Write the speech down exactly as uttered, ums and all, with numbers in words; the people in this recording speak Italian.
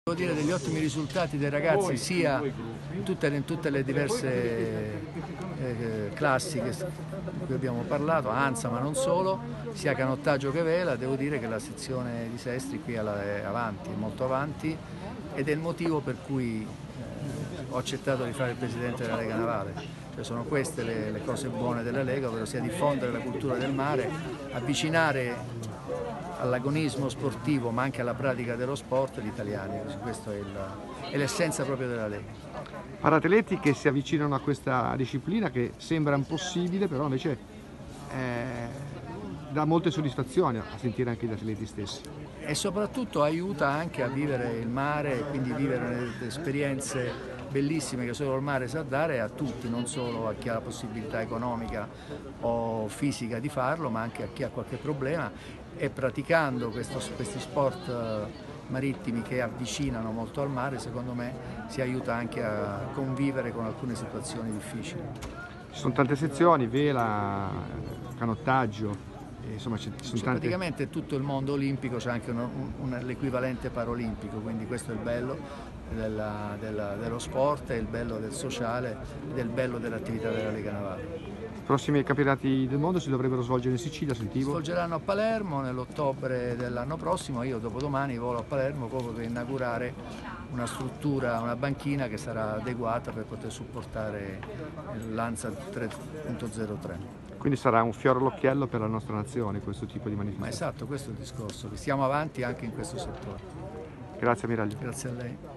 Devo dire degli ottimi risultati dei ragazzi sia in tutte, in tutte le diverse eh, classi che, di cui abbiamo parlato, Anza ma non solo, sia canottaggio che vela. Devo dire che la sezione di Sestri qui è avanti, è molto avanti, ed è il motivo per cui eh, ho accettato di fare il presidente della Lega Navale. Cioè, sono queste le, le cose buone della Lega, ovvero sia diffondere la cultura del mare, avvicinare all'agonismo sportivo ma anche alla pratica dello sport gli italiani. Questa è l'essenza proprio della Lega. Paratleti che si avvicinano a questa disciplina che sembra impossibile, però invece eh, dà molte soddisfazioni a sentire anche gli atleti stessi. E soprattutto aiuta anche a vivere il mare, quindi vivere esperienze bellissime che solo il mare sa dare a tutti, non solo a chi ha la possibilità economica o fisica di farlo, ma anche a chi ha qualche problema, e praticando questo, questi sport marittimi che avvicinano molto al mare, secondo me si aiuta anche a convivere con alcune situazioni difficili. Ci sono tante sezioni, vela, canottaggio. Insomma, ci sono cioè, tante... praticamente tutto il mondo olimpico, c'è anche l'equivalente paraolimpico, quindi questo è il bello della, della, dello sport, è il bello del sociale ed è il bello dell'attività della Lega Navale. I prossimi campionati del mondo si dovrebbero svolgere in Sicilia, sentivo? Si svolgeranno a Palermo nell'ottobre dell'anno prossimo. Io dopodomani volo a Palermo proprio per inaugurare una struttura, una banchina che sarà adeguata per poter supportare l'Anza tre punto zero tre. Quindi sarà un fiore all'occhiello per la nostra nazione questo tipo di manifestazione. Ma esatto, questo è il discorso, che stiamo avanti anche in questo settore. Grazie ammiraglio. Grazie a lei.